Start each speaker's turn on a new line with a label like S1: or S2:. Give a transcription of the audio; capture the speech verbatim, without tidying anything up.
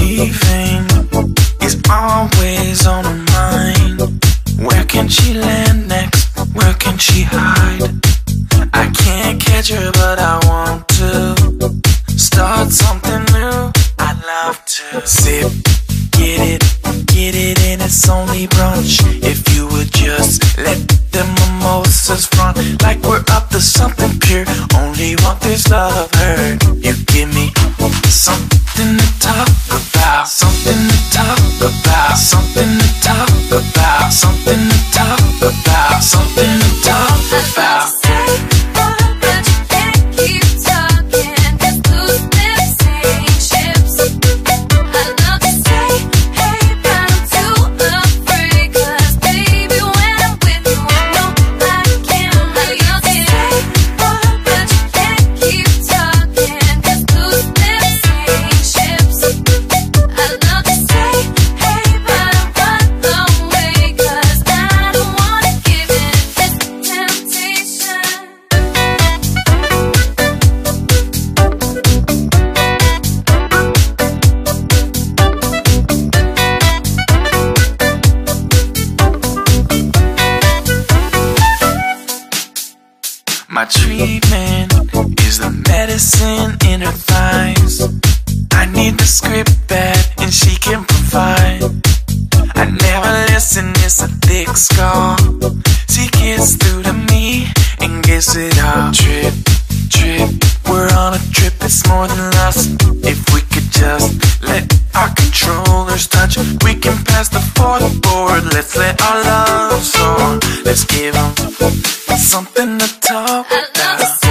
S1: leaving is always on her mind. Where can she land next? Where can she hide? I can't catch her, but I want to start something new. I'd love to sip, get it, get it, and it's only brunch. If you would just let the mimosas front, like we're up to something pure. Only want this love hurt. You give me something to talk about, something to talk about, something to talk about, something to talk about, something to talk about. My treatment is the medicine in her thighs. I need the script bad and she can provide. I never listen, it's a thick scar. She gets through to me and gets it all. Trip, trip, we're on a trip, it's more than lust. If we could just let our controllers touch, we can pass the fourth board. Let's let our love soar. Let's give them something to talk about.